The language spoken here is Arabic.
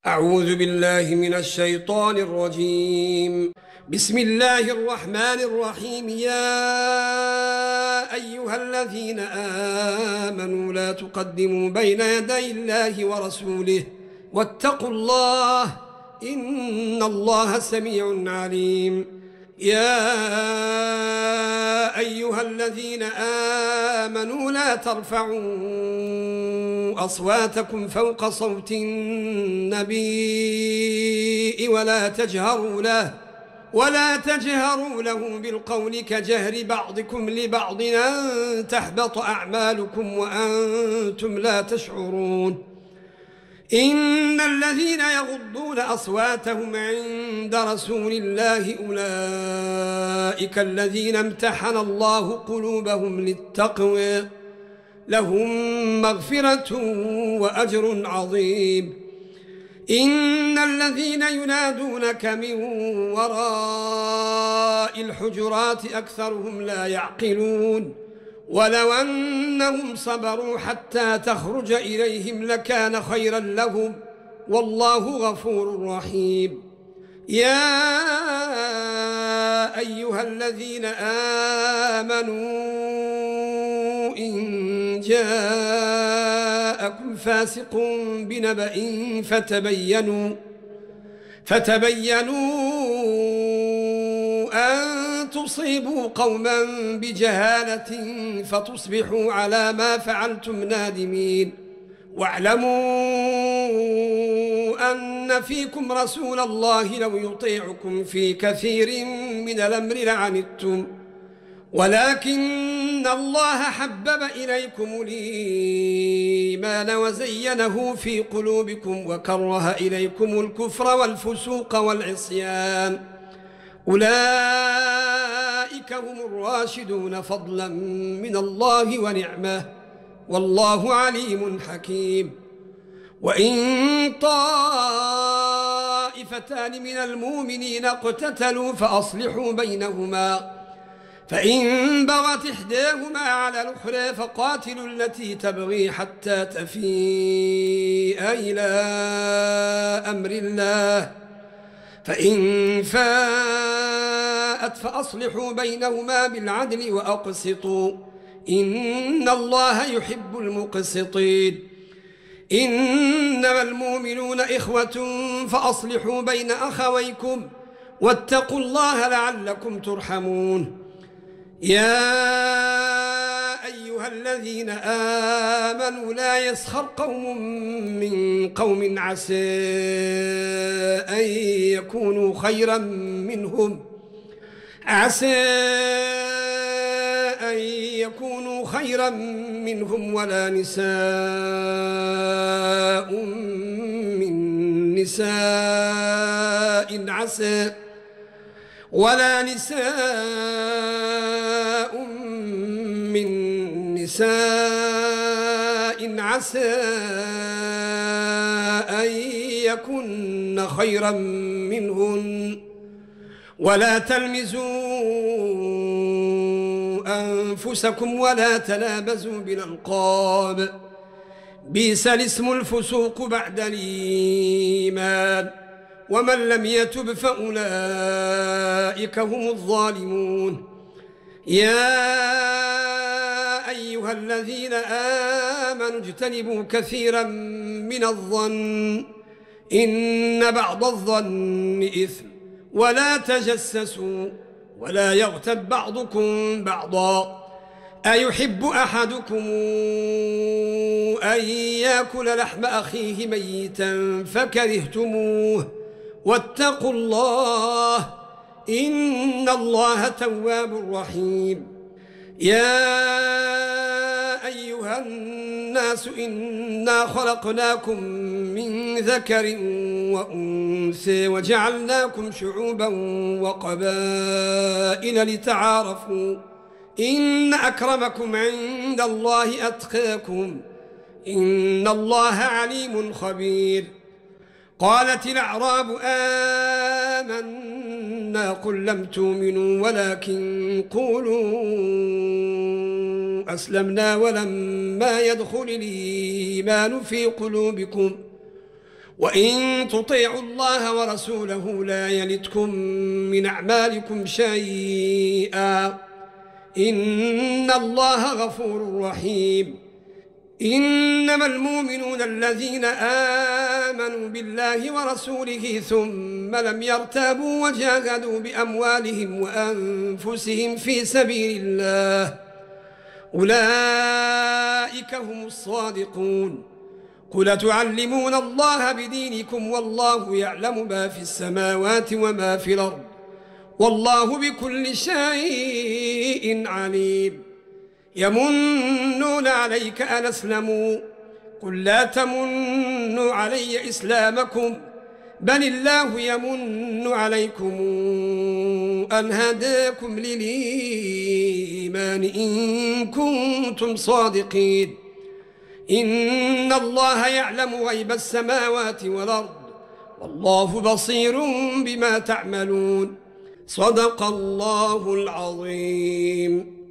أعوذ بالله من الشيطان الرجيم. بسم الله الرحمن الرحيم. يا أيها الذين آمنوا لا تقدموا بين يدي الله ورسوله واتقوا الله إن الله سميع عليم. يا أيها الذين آمنوا لا ترفعوا أصواتكم فوق صوت النبي ولا تجهروا له بالقول كجهر بعضكم لبعض أن تحبط أعمالكم وأنتم لا تشعرون. إن الذين يغضون أصواتهم عند رسول الله أولئك الذين امتحن الله قلوبهم للتقوى لهم مغفرة وأجر عظيم. إن الذين ينادونك من وراء الحجرات أكثرهم لا يعقلون. ولو أنهم صبروا حتى تخرج إليهم لكان خيرا لهم والله غفور رحيم. يا أيها الذين آمنوا إن جاءكم فاسق بنبأ فتبينوا أن تصيبوا قوما بجهالة فتصبحوا على ما فعلتم نادمين. واعلموا أن فيكم رسول الله لو يطيعكم في كثير من الأمر لعنتم ولكن الله حبب إليكم الإيمان وزينه في قلوبكم وكره إليكم الكفر والفسوق والعصيان أولئك هم الراشدون فضلا من الله ونعمه والله عليم حكيم. وإن طائفتان من المؤمنين اقتتلوا فأصلحوا بينهما فإن بغت إحداهما على الأخرى فقاتلوا التي تبغي حتى تفيء إلى أمر الله فإن فاءت فأصلحوا بينهما بالعدل وأقسطوا إن الله يحب المقسطين. إنما المؤمنون إخوة فأصلحوا بين أخويكم واتقوا الله لعلكم ترحمون. يا أيها الذين آمنوا لا يسخر قوم من قوم عسى أن يكونوا خيرا منهم ولا نساء من نساء عسى أن يكن خيرا منهن ولا تلمزوا أنفسكم ولا تنابزوا بالألقاب بئس الاسم الفسوق بعد الإيمان ومن لم يتب فأولئك هم الظالمون. يا أيها الذين آمنوا اجتنبوا كثيرا من الظن إن بعض الظن إثم ولا تجسسوا ولا يغتب بعضكم بعضا أيحب أحدكم أن يأكل لحم أخيه ميتا فكرهتموه واتقوا الله إن الله تواب رحيم. يا أيها الناس إنا خلقناكم من ذكر وأنثى وجعلناكم شعوبا وقبائل لتعارفوا إن أكرمكم عند الله أتقاكم إن الله عليم خبير. قالت الأعراب آمنا قل لم تؤمنوا ولكن قولوا أسلمنا ولما يدخل الإيمان في قلوبكم وإن تطيعوا الله ورسوله لا يلتكم من أعمالكم شيئا إن الله غفور رحيم. إنما المؤمنون الذين آمنوا بالله ورسوله ثم لم يرتابوا وجاهدوا بأموالهم وأنفسهم في سبيل الله أولئك هم الصادقون. قل تعلمون الله بدينكم والله يعلم ما في السماوات وما في الأرض والله بكل شيء عليم. يمنون عليك أن أسلموا قل لا تمنوا علي إسلامكم بل الله يمن عليكم أن هداكم للإيمان إن كنتم صادقين. إن الله يعلم غيب السماوات والأرض والله بصير بما تعملون. صدق الله العظيم.